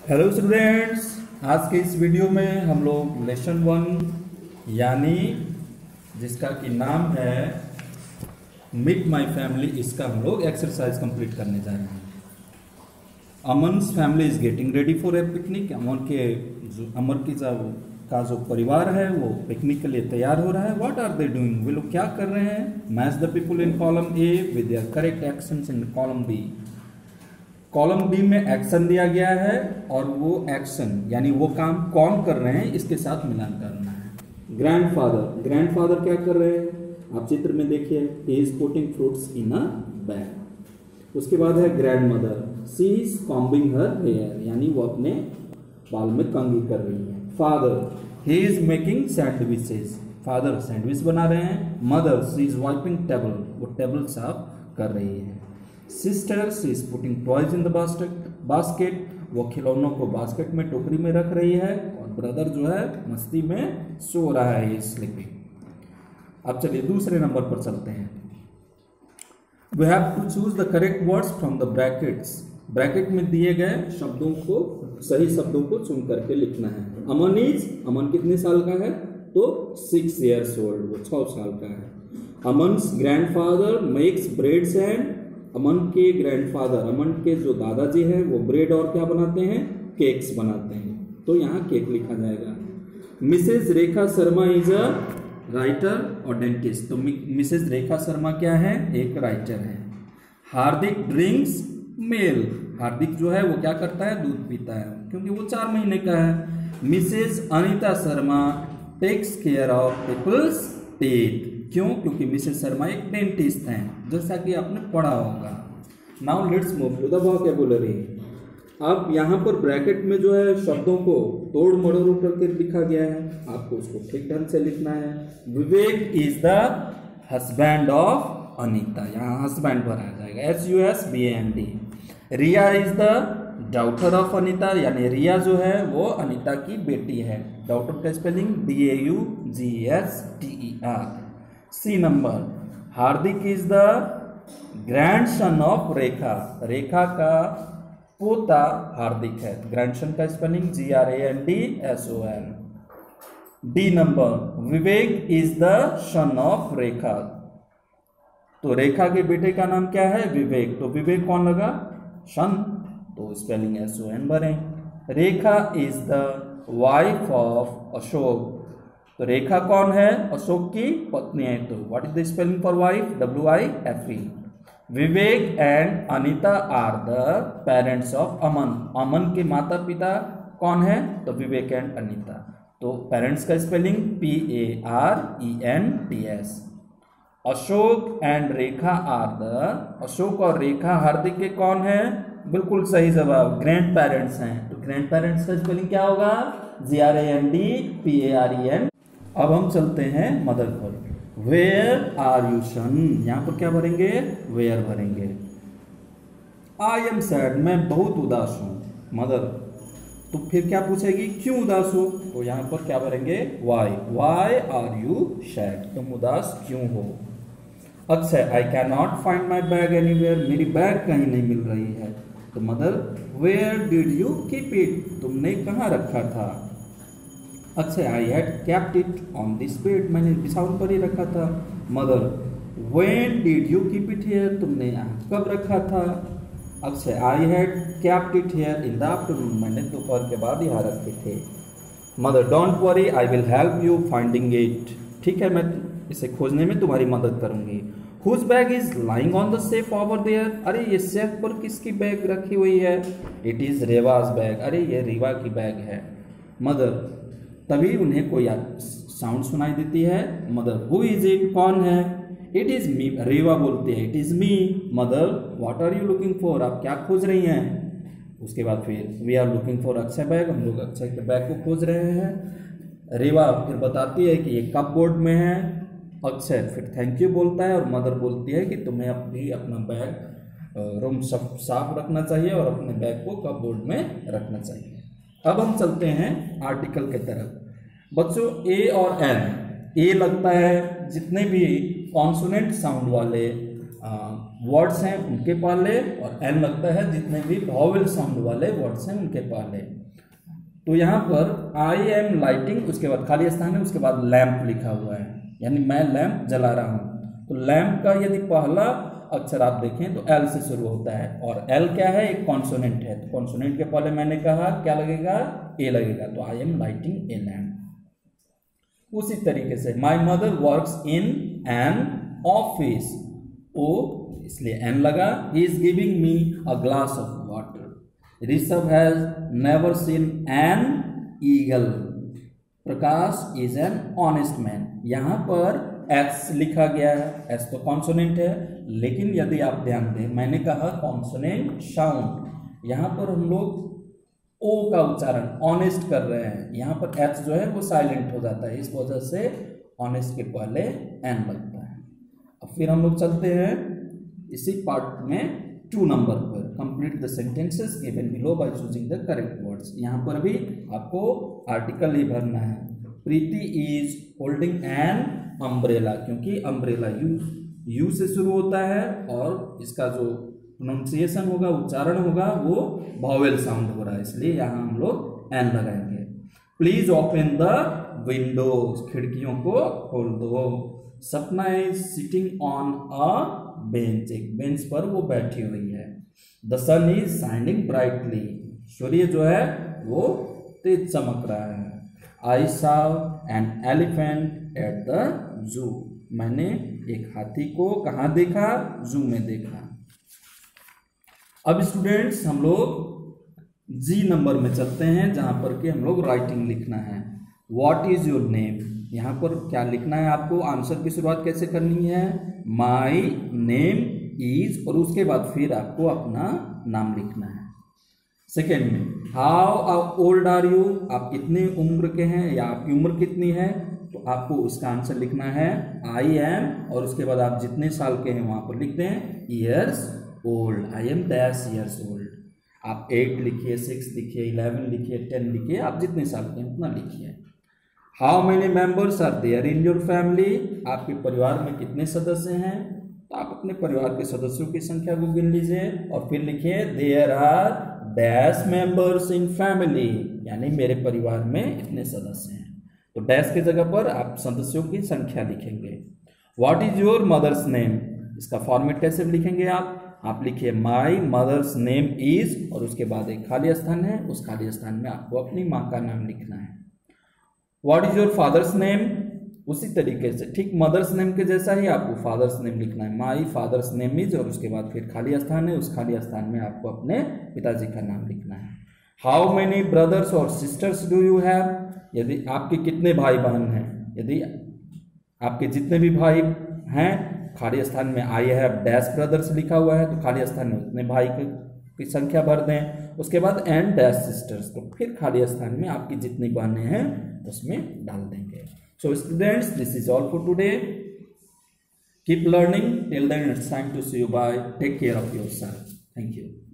Hello students, आज के इस वीडियो में हम लोग लेसन 1 यानी जिसका कि नाम है मीट माय फैमिली, इसका हम लोग एक्सरसाइज कंप्लीट करने जा रहे हैं। Aman's family is getting ready for a picnic. Amar का जो परिवार है वो पिकनिक के लिए तैयार हो रहा है। व्हाट आर दे डूइंग, वे लोग क्या कर रहे हैं। Match the people in column A with their correct actions in column B. Column B में एक्शन दिया गया है और वो एक्शन यानी वो काम कौन कर रहे हैं इसके साथ मिलान करना है। ग्रैंडफादर क्या कर रहे हैं, आप चित्र में देखिए, he is putting fruits in a bag. उसके बाद है grandmother, she is combing her hair यानी वो अपने बाल में कंघी कर रही है। Father, he is making sandwiches, father sandwich बना रहे हैं। Mother, she is wiping table, वो टेबल साफ कर रही है। Sister, she is putting toys in the basket, वो खिलौनों को बास्केट में टोकरी में रख रही है। और ब्रदर जो है मस्ती में सो रहा है, स्लीपिंग। अब चलिए दूसरे नंबर पर चलते हैं। We have to choose the correct words from the brackets. Bracket में दिए गए शब्दों को, सही शब्दों को चुन करके लिखना है। अमन कितने साल का है, तो 6 years old, वो 6 साल का है। Aman's grandfather makes breads and, Aman के ग्रैंडफादर, अमन के जो दादाजी हैं वो ब्रेड और क्या बनाते हैं, केक्स बनाते हैं, तो यहाँ केक लिखा जाएगा। Mrs Rekha Sharma is a writer और डेंटिस्ट, तो मिसेज रेखा शर्मा क्या है, एक राइटर है। हार्दिक ड्रिंक्स मिल्क, हार्दिक जो है वो क्या करता है, दूध पीता है क्योंकि वो 4 महीने का है। Mrs Anita Sharma takes care of people's teeth, क्यों, क्योंकि मिसेस शर्मा एक डेंटिस्ट हैं, जैसा कि आपने पढ़ा होगा। Now let's move to the vocabulary. अब यहाँ पर ब्रैकेट में जो है शब्दों को तोड़ मरोड़ करके लिखा गया है, आपको उसको ठीक ढंग से लिखना है। Vivek is the husband of Anita, यहाँ हस्बैंड भरा जाएगा, HUSBAND। Riya is the daughter of Anita, यानी रिया जो है वो अनीता की बेटी है। डॉटर का spelling DAUGSTER। C number, Hardik is the grandson of Rekha, Rekha का पोता हार्दिक है। ग्रैंडसन का spelling GRANDSON। D number, Vivek is the son of Rekha, तो रेखा के बेटे का नाम क्या है, विवेक, तो विवेक कौन लगा, सन, तो स्पेलिंग SON भरें। Rekha is the wife of Ashok, तो रेखा कौन है, अशोक की पत्नी है, तो what is the spelling for wife, WIFE। Vivek and Anita are the parents of Aman, Aman के माता पिता कौन है, तो विवेक एंड अनीता, तो पेरेंट्स का spelling PARENTS। Ashok and Rekha are the, Ashok और रेखा हार्दिक के कौन है, बिल्कुल सही जवाब, ग्रैंड पेरेंट्स हैं, तो ग्रैंड पेरेंट्स का स्पेलिंग क्या होगा, GRANDPAREN। अब हम चलते हैं मदर पर। वेयर आर यू सन, यहाँ पर क्या भरेंगे, वेयर भरेंगे। आई एम सैड, मैं बहुत उदास हूँ, मदर, तो फिर क्या पूछेगी, क्यों उदास हो, तो यहाँ पर क्या भरेंगे, वाई आर यू सैड, तुम उदास क्यों हो। Akshay, I can not find my bag anywhere, मेरी बैग कहीं नहीं मिल रही है, तो mother, where did you keep it, तुमने कहाँ रखा था। Akshay, I had kept it on this bed, मैंने बिछावन पर ही रखा था। Mother, when did you keep it here, तुमने यहाँ कब रखा था। Akshay, I had kept it here in the afternoon, मैंने दोपहर के बाद यहाँ रखे थे। Mother, don't worry, I will help you finding it, ठीक है मैं इसे खोजने में तुम्हारी मदद करूंगी। Whose bag is lying on the safe over there, अरे ये सेफ पर किसकी बैग रखी हुई है, इट इज रेवाज बैग, अरे ये रीवा की बैग है। मदर, तभी उन्हें कोई साउंड सुनाई देती है। मदर, हु इज इट, कौन है, इट इज मी, रीवा बोलती है, it is me. Mother, what are you looking for, आप क्या खोज रही हैं। उसके बाद फिर we are looking for Akshay bag, हम लोग अक्षय के बैग को खोज रहे हैं। रीवा फिर बताती है कि ये कपबोर्ड में है। अक्षय फिर थैंक यू बोलता है और मदर बोलती है कि तुम्हें भी अपना बैग रूम साफ रखना चाहिए और अपने बैग को कपबोर्ड में रखना चाहिए। अब हम चलते हैं आर्टिकल के तरफ। बच्चों, ए और एन, ए लगता है जितने भी कॉन्सोनेंट साउंड वाले वर्ड्स हैं उनके पहले, और एन लगता है जितने भी वॉवेल साउंड वाले वर्ड्स हैं उनके पहले। तो यहाँ पर आई एम लाइटिंग, उसके बाद खाली स्थान है, उसके बाद लैंप लिखा हुआ है, यानी मैं लैंप जला रहा हूँ। तो लैंप का यदि पहला अक्षर आप देखें तो एल से शुरू होता है, और एल क्या है, एक कॉन्सोनेंट है। तो कॉन्सोनेंट के पहले मैंने कहा क्या लगेगा, ए लगेगा। तो I am lighting a lamp. उसी तरीके से my mother works in an office, O इसलिए एन लगा। He is giving me a glass of water. Rishabh has never seen an eagle. Prakash is an honest man. यहाँ पर S लिखा गया है, एस तो कॉन्सोनेंट है, लेकिन यदि आप ध्यान दें मैंने कहा कॉन्सोनेंट साउंड, यहाँ पर हम लोग ओ का उच्चारण ऑनेस्ट कर रहे हैं, यहाँ पर एच जो है वो साइलेंट हो जाता है, इस वजह से ऑनेस्ट के पहले एन लगता है। अब फिर हम लोग चलते हैं इसी पार्ट में 2 नंबर पर। Complete the sentences given below by choosing the correct words. यहाँ पर भी आपको आर्टिकल ही भरना है। Preeti is holding an umbrella, क्योंकि अम्ब्रेला यू से शुरू होता है और इसका जो प्रोनाउंसिएशन होगा, उच्चारण होगा, वो वॉवेल साउंड हो रहा है, इसलिए यहाँ हम लोग एन लगाएंगे। प्लीज ओपन द विंडोज, खिड़कियों को खोल दो। Sapna is sitting on a bench, एक बेंच पर वो बैठी हुई है। The sun is shining brightly, सूर्य जो है वो तेज चमक रहा है। I saw an elephant at the zoo, मैंने एक हाथी को कहाँ देखा, जू में देखा। अब स्टूडेंट्स हम लोग जी नंबर में चलते हैं, जहां पर कि हम लोग राइटिंग लिखना है। व्हाट इज योर नेम, यहाँ पर क्या लिखना है आपको, आंसर की शुरुआत कैसे करनी है, माई नेम इज, और उसके बाद फिर आपको अपना नाम लिखना है। सेकेंड में हाउ ओल्ड आर यू, आप कितने उम्र के हैं या आपकी उम्र कितनी है, तो आपको इसका आंसर लिखना है आई एम, और उसके बाद आप जितने साल के हैं वहां पर लिखते हैं years old, I am dash years old. आप 8 लिखिए, 6 लिखिए, 11 लिखिए, 10 लिखिए, आप जितने साल के हैं उतना लिखिए। How many members are there in your family, आपके परिवार में कितने सदस्य हैं, तो आप अपने परिवार के सदस्यों की संख्या को गिन लीजिए, और फिर लिखिए there are dash members in family, यानी मेरे परिवार में इतने सदस्य हैं। तो डैश की जगह पर आप सदस्यों की संख्या लिखेंगे। What is your mother's name, इसका फॉर्मेट कैसे लिखेंगे आप लिखिए माई मदर्स नेम इज, और उसके बाद एक खाली स्थान है, उस खाली स्थान में आपको अपनी माँ का नाम लिखना है। What is your father's name, उसी तरीके से ठीक मदर्स नेम के जैसा ही आपको फादर्स नेम लिखना है, माई फादर्स नेम इज, और उसके बाद फिर खाली स्थान है, उस खाली स्थान में आपको अपने पिताजी का नाम लिखना है। हाउ मेनी ब्रदर्स और सिस्टर्स डू यू हैव, यदि आपके कितने भाई बहन हैं, यदि आपके जितने भी भाई हैं, खाली स्थान में आई हैव डैश ब्रदर्स लिखा हुआ है, तो खाली स्थान में उतने भाई की संख्या भर दें। उसके बाद एंड डैश सिस्टर्स, तो फिर खाली स्थान में आपकी जितनी बहनें हैं उसमें डाल देंगे। So students, this is all for today. Keep learning, till then it's time to see you, bye, take care of yourself, thank you.